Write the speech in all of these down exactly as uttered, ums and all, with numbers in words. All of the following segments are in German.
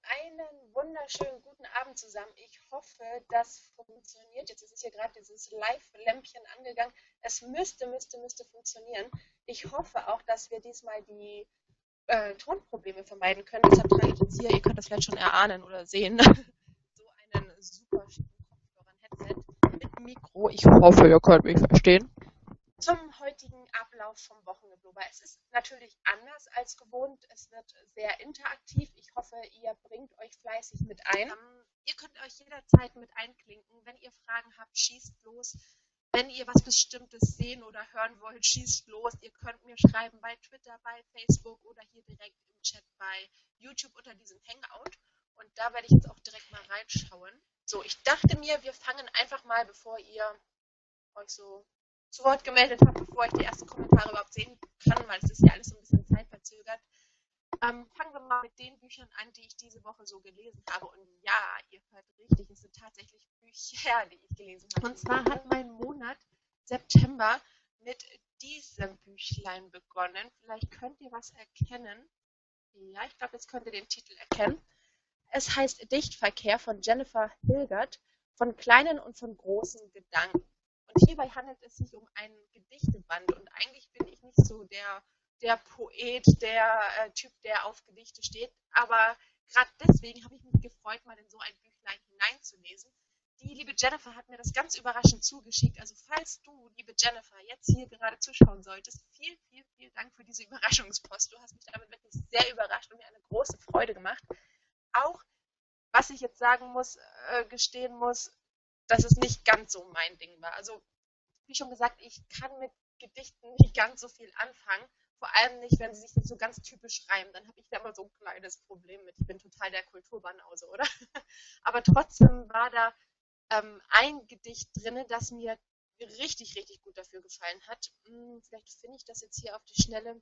Einen wunderschönen guten Abend zusammen. Ich hoffe, das funktioniert. Jetzt ist es hier gerade dieses Live-Lämpchen angegangen. Es müsste, müsste, müsste funktionieren. Ich hoffe auch, dass wir diesmal die äh, Tonprobleme vermeiden können. Deshalb trage ich jetzt hier, ihr könnt das vielleicht schon erahnen oder sehen, so einen super schicken Kopfhörer, ein Headset mit Mikro. Ich hoffe, ihr könnt mich verstehen. Zum heutigen Ablauf vom Wochenblubber. Es ist natürlich anders als gewohnt. Es wird sehr interaktiv. Ich hoffe, ihr bringt euch fleißig mit ein. Ähm, ihr könnt euch jederzeit mit einklinken. Wenn ihr Fragen habt, schießt los. Wenn ihr was Bestimmtes sehen oder hören wollt, schießt los. Ihr könnt mir schreiben bei Twitter, bei Facebook oder hier direkt im Chat bei YouTube unter diesem Hangout. Und da werde ich jetzt auch direkt mal reinschauen. So, ich dachte mir, wir fangen einfach mal, bevor ihr euch so zu Wort gemeldet habe, bevor ich die ersten Kommentare überhaupt sehen kann, weil es ist ja alles so ein bisschen zeitverzögert. Ähm, fangen wir mal mit den Büchern an, die ich diese Woche so gelesen habe. Und ja, ihr hört richtig, es sind tatsächlich Bücher, die ich gelesen habe. Und zwar hat mein Monat September mit diesem Büchlein begonnen. Vielleicht könnt ihr was erkennen. Ja, ich glaube, jetzt könnt ihr den Titel erkennen. Es heißt Dichtverkehr von Jennifer Hilgert, von kleinen und von großen Gedanken. Und hierbei handelt es sich um einen Gedichteband. Und eigentlich bin ich nicht so der, der Poet, der äh, Typ, der auf Gedichte steht. Aber gerade deswegen habe ich mich gefreut, mal in so ein Büchlein hineinzulesen. Die liebe Jennifer hat mir das ganz überraschend zugeschickt. Also falls du, liebe Jennifer, jetzt hier gerade zuschauen solltest, vielen, vielen, vielen Dank für diese Überraschungspost. Du hast mich damit wirklich sehr überrascht und mir eine große Freude gemacht. Auch, was ich jetzt sagen muss, äh, gestehen muss, dass es nicht ganz so mein Ding war. Also, wie schon gesagt, ich kann mit Gedichten nicht ganz so viel anfangen. Vor allem nicht, wenn sie sich nicht so ganz typisch schreiben. Dann habe ich da immer so ein kleines Problem mit. Ich bin total der Kulturbanause, oder? Aber trotzdem war da ähm, ein Gedicht drin, das mir richtig, richtig gut dafür gefallen hat. Hm, vielleicht finde ich das jetzt hier auf die Schnelle.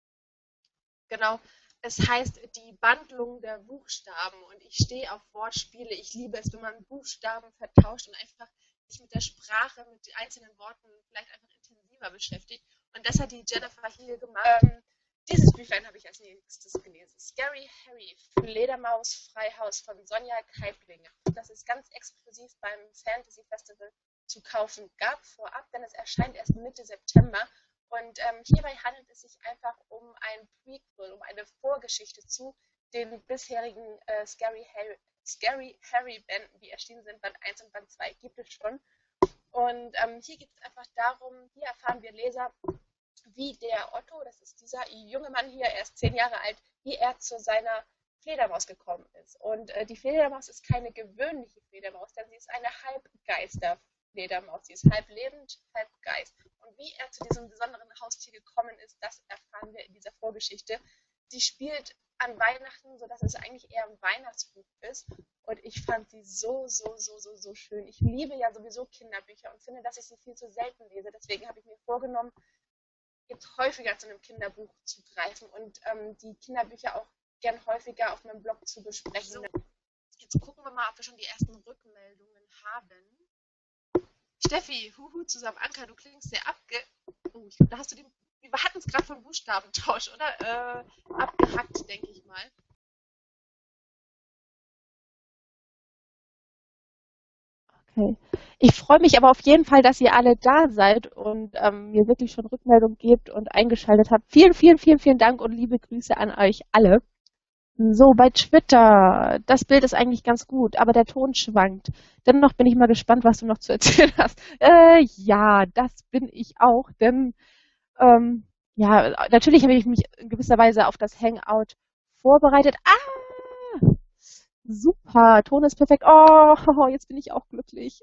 Genau. Es heißt die Bandlung der Buchstaben und ich stehe auf Wortspiele. Ich liebe es, wenn man Buchstaben vertauscht und einfach sich mit der Sprache, mit den einzelnen Worten vielleicht einfach intensiver beschäftigt. Und das hat die Jennifer hier gemacht. Ähm, dieses Büchlein habe ich als nächstes gelesen. Scary Harry, Fledermaus Freihaus von Sonja Keibling. Das ist ganz exklusiv beim Fantasy Festival zu kaufen. Gab vorab, denn es erscheint erst Mitte September. Und ähm, hierbei handelt es sich einfach um ein Prequel, um eine Vorgeschichte zu den bisherigen äh, Scary Harry, Scary Harry Bänden, die erschienen sind. Band eins und Band zwei gibt es schon. Und ähm, hier geht es einfach darum, hier erfahren wir Leser, wie der Otto, das ist dieser junge Mann hier, er ist zehn Jahre alt, wie er zu seiner Fledermaus gekommen ist. Und äh, die Fledermaus ist keine gewöhnliche Fledermaus, denn sie ist eine Halbgeister-Fledermaus. Sie ist halb lebend, halb Geist. Und wie er zu diesem besonderen Haustier gekommen ist, das erfahren wir in dieser Vorgeschichte. Sie spielt an Weihnachten, sodass es eigentlich eher ein Weihnachtsbuch ist. Und ich fand sie so, so, so, so, so schön. Ich liebe ja sowieso Kinderbücher und finde, dass ich sie viel zu selten lese. Deswegen habe ich mir vorgenommen, jetzt häufiger zu einem Kinderbuch zu greifen und ähm, die Kinderbücher auch gern häufiger auf meinem Blog zu besprechen. So, jetzt gucken wir mal, ob wir schon die ersten Rückmeldungen haben. Steffi, huhu, zusammen Anka, du klingst sehr abge... Oh, ich, da hast du den... Wir hatten es gerade vom Buchstabentausch, oder? Äh, abgehackt, denke ich mal. Okay. Ich freue mich aber auf jeden Fall, dass ihr alle da seid und ähm, mir wirklich schon Rückmeldung gebt und eingeschaltet habt. Vielen, vielen, vielen, vielen Dank und liebe Grüße an euch alle. So, bei Twitter, das Bild ist eigentlich ganz gut, aber der Ton schwankt. Dennoch bin ich mal gespannt, was du noch zu erzählen hast. Äh, ja, das bin ich auch, denn ähm, ja, natürlich habe ich mich in gewisser Weise auf das Hangout vorbereitet. Ah, super, Ton ist perfekt. Oh, jetzt bin ich auch glücklich.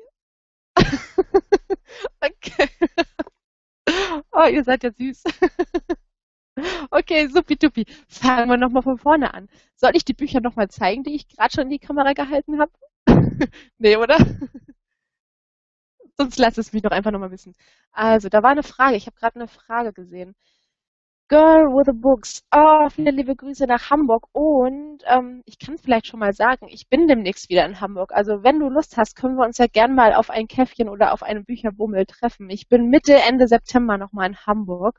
Okay. Oh, ihr seid ja süß. Okay, supi-dupi. Fangen wir nochmal von vorne an. Soll ich die Bücher nochmal zeigen, die ich gerade schon in die Kamera gehalten habe? Nee, oder? Sonst lass es mich doch einfach nochmal wissen. Also, da war eine Frage. Ich habe gerade eine Frage gesehen. Girl with the Books. Oh, viele liebe Grüße nach Hamburg. Und ähm, ich kann vielleicht schon mal sagen, ich bin demnächst wieder in Hamburg. Also wenn du Lust hast, können wir uns ja gern mal auf ein Käffchen oder auf einem Bücherbummel treffen. Ich bin Mitte, Ende September nochmal in Hamburg.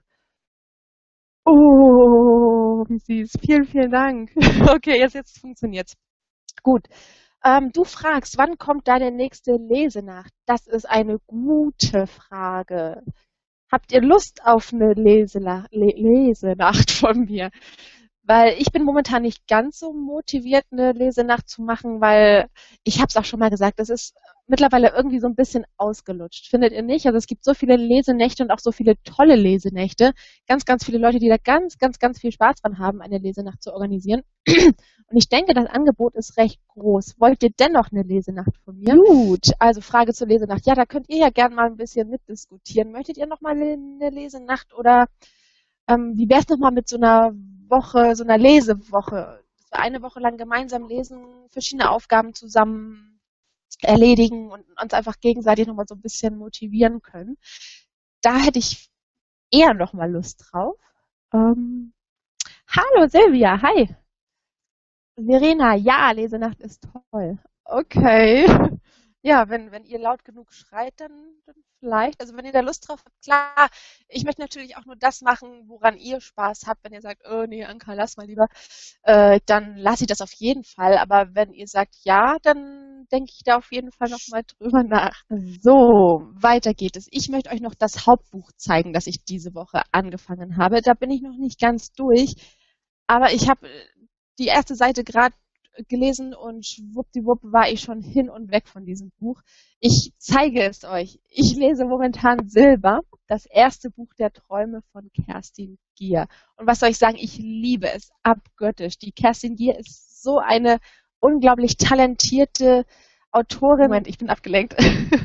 Oh, wie süß. Vielen, vielen Dank. Okay, jetzt, jetzt funktioniert's. Gut. Ähm, du fragst, wann kommt deine nächste Lesenacht? Das ist eine gute Frage. Habt ihr Lust auf eine Lesela Le Lesenacht von mir? Weil ich bin momentan nicht ganz so motiviert, eine Lesenacht zu machen, weil ich habe es auch schon mal gesagt, das ist mittlerweile irgendwie so ein bisschen ausgelutscht. Findet ihr nicht? Also es gibt so viele Lesenächte und auch so viele tolle Lesenächte. Ganz, ganz viele Leute, die da ganz, ganz, ganz viel Spaß dran haben, eine Lesenacht zu organisieren. Und ich denke, das Angebot ist recht groß. Wollt ihr dennoch eine Lesenacht von mir? Gut, also Frage zur Lesenacht. Ja, da könnt ihr ja gerne mal ein bisschen mitdiskutieren. Möchtet ihr noch mal eine Lesenacht oder ähm, wie wäre es nochmal mit so einer Woche, so einer Lesewoche? Dass wir eine Woche lang gemeinsam lesen, verschiedene Aufgaben zusammen erledigen und uns einfach gegenseitig nochmal so ein bisschen motivieren können. Da hätte ich eher nochmal Lust drauf. Ähm, Hallo Silvia, hi. Verena, ja, Lesenacht ist toll. Okay. Ja, wenn, wenn ihr laut genug schreit, dann, dann vielleicht. Also wenn ihr da Lust drauf habt, klar. Ich möchte natürlich auch nur das machen, woran ihr Spaß habt. Wenn ihr sagt, oh nee, Anka, lass mal lieber, äh, dann lasse ich das auf jeden Fall. Aber wenn ihr sagt ja, dann denke ich da auf jeden Fall nochmal drüber nach. So, weiter geht es. Ich möchte euch noch das Hauptbuch zeigen, das ich diese Woche angefangen habe. Da bin ich noch nicht ganz durch. Aber ich habe die erste Seite gerade gelesen und schwuppdiwupp war ich schon hin und weg von diesem Buch. Ich zeige es euch. Ich lese momentan Silber, das erste Buch der Träume von Kerstin Gier. Und was soll ich sagen, ich liebe es abgöttisch. Die Kerstin Gier ist so eine unglaublich talentierte Autorin. Moment, ich bin abgelenkt.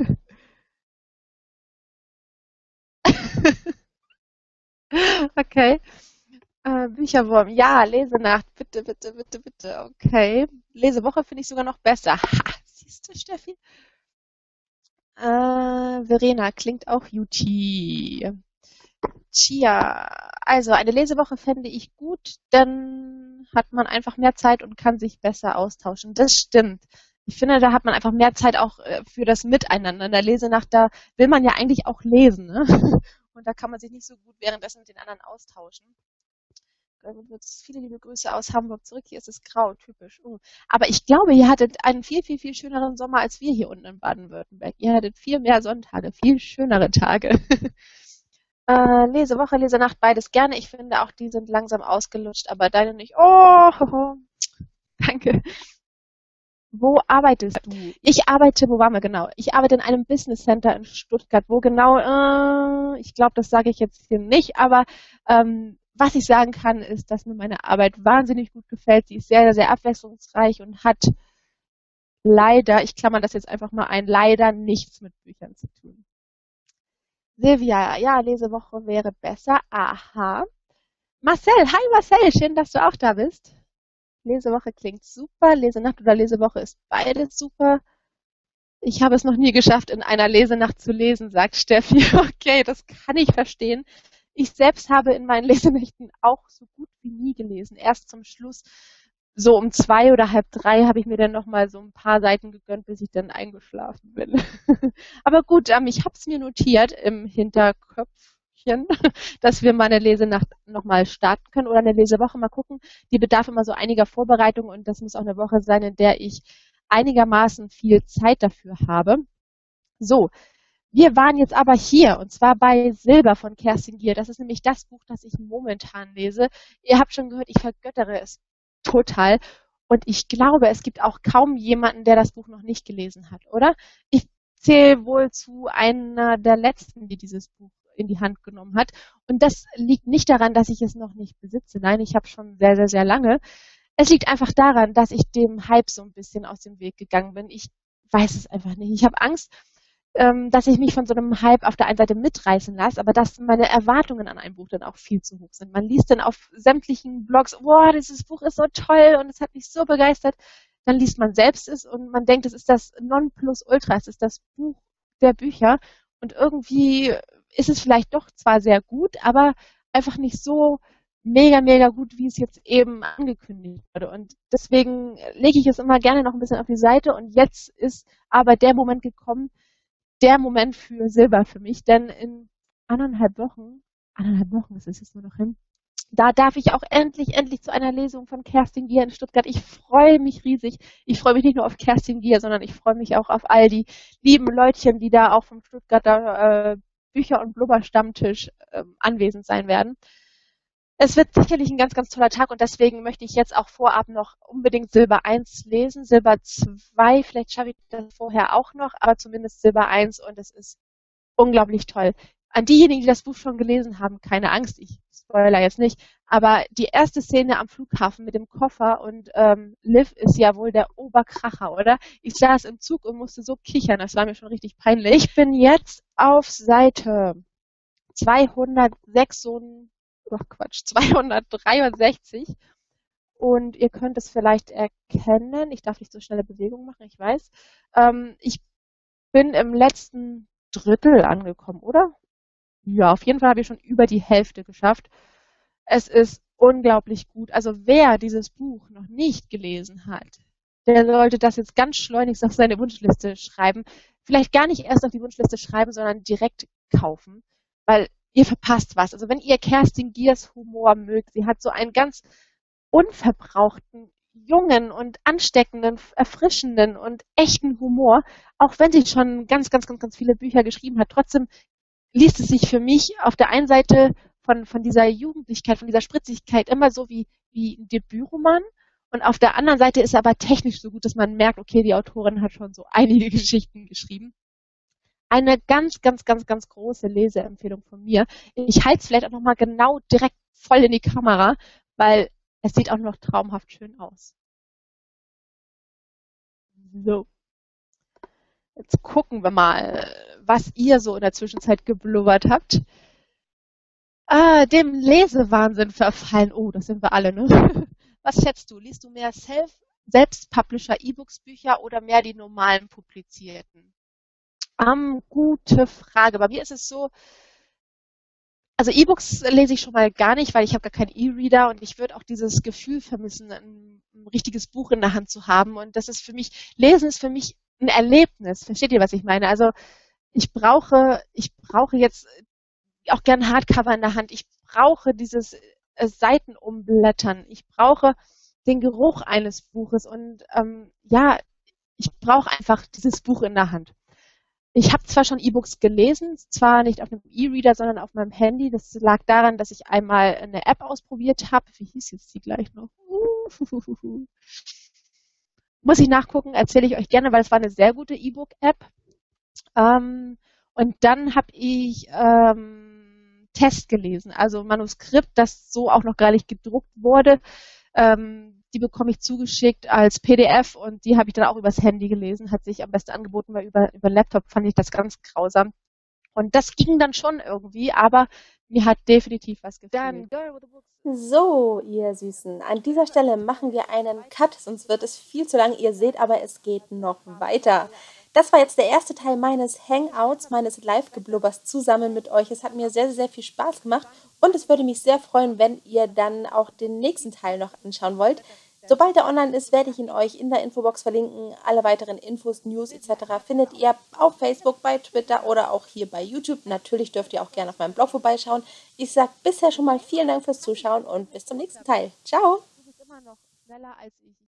Okay. Äh, Bücherwurm, ja, Lesenacht, bitte, bitte, bitte, bitte, okay. Lesewoche finde ich sogar noch besser. Ha, siehst du, Steffi? Äh, Verena, klingt auch Juti. Tja, also eine Lesewoche fände ich gut, dann hat man einfach mehr Zeit und kann sich besser austauschen. Das stimmt. Ich finde, da hat man einfach mehr Zeit auch äh, für das Miteinander. In der Lesenacht, da will man ja eigentlich auch lesen, ne? Und da kann man sich nicht so gut währenddessen mit den anderen austauschen. Viele liebe Grüße aus Hamburg zurück. Hier ist es grau, typisch. Oh. Aber ich glaube, ihr hattet einen viel, viel, viel schöneren Sommer als wir hier unten in Baden-Württemberg. Ihr hattet viel mehr Sonntage, viel schönere Tage. äh, Lesewoche, Lesenacht, beides gerne. Ich finde auch, die sind langsam ausgelutscht, aber deine nicht. Oh, hoho. Danke. Wo arbeitest du? Ich arbeite, wo waren wir genau? Ich arbeite in einem Business Center in Stuttgart. Wo genau? Äh, ich glaube, das sage ich jetzt hier nicht, aber ähm, was ich sagen kann, ist, dass mir meine Arbeit wahnsinnig gut gefällt. Sie ist sehr, sehr abwechslungsreich und hat leider, ich klammer das jetzt einfach mal ein, leider nichts mit Büchern zu tun. Silvia, ja, Lesewoche wäre besser. Aha. Marcel, hi Marcel, schön, dass du auch da bist. Lesewoche klingt super, Lesenacht oder Lesewoche ist beides super. Ich habe es noch nie geschafft, in einer Lesenacht zu lesen, sagt Steffi. Okay, das kann ich verstehen. Ich selbst habe in meinen Lesenächten auch so gut wie nie gelesen. Erst zum Schluss, so um zwei oder halb drei, habe ich mir dann noch mal so ein paar Seiten gegönnt, bis ich dann eingeschlafen bin. Aber gut, ähm, ich habe es mir notiert im Hinterköpfchen, dass wir mal eine Lesenacht noch mal starten können oder eine Lesewoche mal gucken. Die bedarf immer so einiger Vorbereitung und das muss auch eine Woche sein, in der ich einigermaßen viel Zeit dafür habe. So, wir waren jetzt aber hier und zwar bei Silber von Kerstin Gier. Das ist nämlich das Buch, das ich momentan lese. Ihr habt schon gehört, ich vergöttere es total. Und ich glaube, es gibt auch kaum jemanden, der das Buch noch nicht gelesen hat, oder? Ich zähle wohl zu einer der letzten, die dieses Buch in die Hand genommen hat. Und das liegt nicht daran, dass ich es noch nicht besitze. Nein, ich habe schon sehr, sehr, sehr lange. Es liegt einfach daran, dass ich dem Hype so ein bisschen aus dem Weg gegangen bin. Ich weiß es einfach nicht. Ich habe Angst, ähm, dass ich mich von so einem Hype auf der einen Seite mitreißen lasse, aber dass meine Erwartungen an ein Buch dann auch viel zu hoch sind. Man liest dann auf sämtlichen Blogs, boah, dieses Buch ist so toll und es hat mich so begeistert. Dann liest man selbst es und man denkt, es ist das Nonplusultra, es ist das Buch der Bücher. Und irgendwie ist es vielleicht doch zwar sehr gut, aber einfach nicht so mega, mega gut, wie es jetzt eben angekündigt wurde. Und deswegen lege ich es immer gerne noch ein bisschen auf die Seite. Und jetzt ist aber der Moment gekommen, der Moment für Silber für mich. Denn in anderthalb Wochen, anderthalb Wochen ist es jetzt nur noch hin, Da darf ich auch endlich, endlich zu einer Lesung von Kerstin Gier in Stuttgart. Ich freue mich riesig. Ich freue mich nicht nur auf Kerstin Gier, sondern ich freue mich auch auf all die lieben Leutchen, die da auch vom Stuttgarter äh, Bücher- und Blubber-Stammtisch äh, anwesend sein werden. Es wird sicherlich ein ganz, ganz toller Tag und deswegen möchte ich jetzt auch vorab noch unbedingt Silber eins lesen. Silber zwei, vielleicht schaffe ich das vorher auch noch, aber zumindest Silber eins und es ist unglaublich toll. An diejenigen, die das Buch schon gelesen haben, keine Angst, ich spoiler jetzt nicht, aber die erste Szene am Flughafen mit dem Koffer und ähm, Liv ist ja wohl der Oberkracher, oder? Ich saß im Zug und musste so kichern, das war mir schon richtig peinlich. Ich bin jetzt auf Seite zweihundertsechs, ach Quatsch, zweihundertdreiundsechzig und ihr könnt es vielleicht erkennen, ich darf nicht so schnelle Bewegungen machen, ich weiß. Ähm, ich bin im letzten Drittel angekommen, oder? Ja, auf jeden Fall habe ich schon über die Hälfte geschafft. Es ist unglaublich gut. Also wer dieses Buch noch nicht gelesen hat, der sollte das jetzt ganz schleunigst auf seine Wunschliste schreiben. Vielleicht gar nicht erst auf die Wunschliste schreiben, sondern direkt kaufen, weil ihr verpasst was. Also wenn ihr Kerstin Giers Humor mögt, sie hat so einen ganz unverbrauchten, jungen und ansteckenden, erfrischenden und echten Humor, auch wenn sie schon ganz, ganz, ganz, ganz viele Bücher geschrieben hat. Trotzdem liest es sich für mich auf der einen Seite von, von dieser Jugendlichkeit, von dieser Spritzigkeit immer so wie, wie ein Debütroman. Und auf der anderen Seite ist er aber technisch so gut, dass man merkt, okay, die Autorin hat schon so einige Geschichten geschrieben. Eine ganz, ganz, ganz, ganz große Leseempfehlung von mir. Ich halte es vielleicht auch nochmal genau direkt voll in die Kamera, weil es sieht auch noch traumhaft schön aus. So, jetzt gucken wir mal, was ihr so in der Zwischenzeit geblubbert habt. Ah, dem Lesewahnsinn verfallen. Oh, das sind wir alle, ne? Was schätzt du? Liest du mehr Self, Selbstpublisher E-Books-Bücher oder mehr die normalen publizierten? Ähm, gute Frage. Bei mir ist es so, also E-Books lese ich schon mal gar nicht, weil ich habe gar keinen E-Reader und ich würde auch dieses Gefühl vermissen, ein, ein richtiges Buch in der Hand zu haben. Und das ist für mich, Lesen ist für mich ein Erlebnis. Versteht ihr, was ich meine? Also ich brauche, ich brauche jetzt auch gern Hardcover in der Hand. Ich brauche dieses äh, Seitenumblättern. Ich brauche den Geruch eines Buches und ähm, ja, ich brauche einfach dieses Buch in der Hand. Ich habe zwar schon E-Books gelesen, zwar nicht auf einem E-Reader, sondern auf meinem Handy. Das lag daran, dass ich einmal eine App ausprobiert habe. Wie hieß jetzt die gleich noch? Muss ich nachgucken, erzähle ich euch gerne, weil es war eine sehr gute E-Book-App. Ähm, und dann habe ich ähm, Test gelesen, also Manuskript, das so auch noch gar nicht gedruckt wurde. Ähm, die bekomme ich zugeschickt als P D F und die habe ich dann auch übers Handy gelesen, hat sich am besten angeboten, weil über, über Laptop fand ich das ganz grausam. Und das ging dann schon irgendwie, aber mir hat definitiv was gefehlt. Dann Girl with the Books. So, ihr Süßen, an dieser Stelle machen wir einen Cut, sonst wird es viel zu lang. Ihr seht aber, es geht noch weiter. Das war jetzt der erste Teil meines Hangouts, meines Live-Geblubbers zusammen mit euch. Es hat mir sehr, sehr, sehr viel Spaß gemacht und es würde mich sehr freuen, wenn ihr dann auch den nächsten Teil noch anschauen wollt. Sobald er online ist, werde ich ihn euch in der Infobox verlinken. Alle weiteren Infos, News et cetera findet ihr auf Facebook, bei Twitter oder auch hier bei YouTube. Natürlich dürft ihr auch gerne auf meinem Blog vorbeischauen. Ich sage bisher schon mal vielen Dank fürs Zuschauen und bis zum nächsten Teil. Ciao! Du bist immer noch schneller als ich.